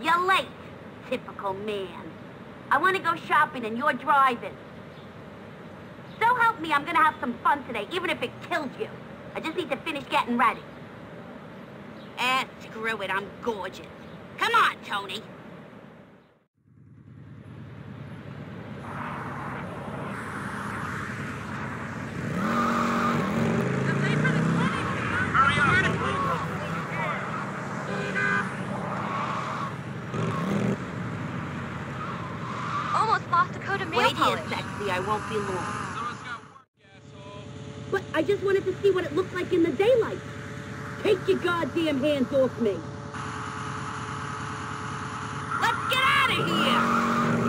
You're late. Typical man. I want to go shopping and you're driving. So help me, I'm gonna have some fun today, even if it kills you. I just need to finish getting ready. Screw it, I'm gorgeous. Come on, Tony. Almost lost Dakota mail Wait polish. here, sexy, I won't be long. But I just wanted to see what it looked like in the daylight. Take your goddamn hands off me. Let's get out of here!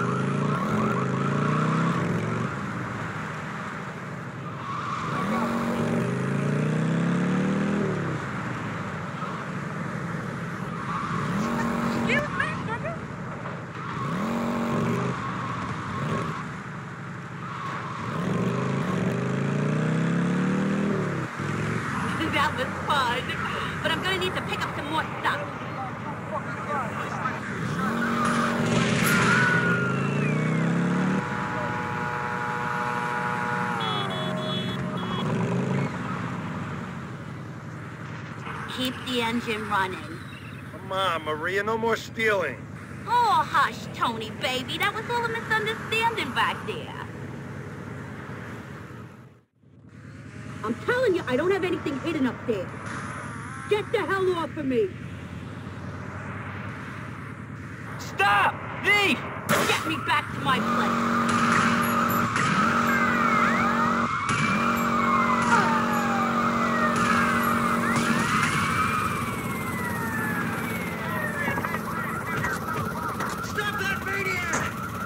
That was fun, but I'm gonna need to pick up some more stuff. Keep the engine running. Come on, Maria, no more stealing. Oh, hush, Tony, baby. That was all a misunderstanding back there. I'm telling you, I don't have anything hidden up there. Get the hell off of me! Stop! Thief! Get me back to my place. Stop that maniac!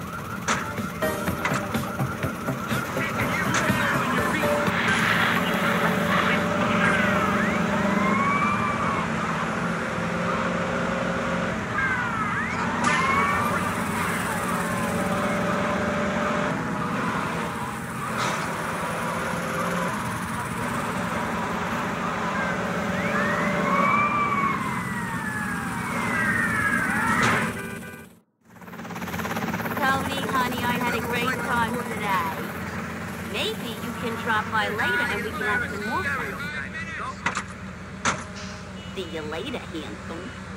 Tony, honey, I had a great time today. Maybe you can drop by later and we can have some more fun. See you later, handsome.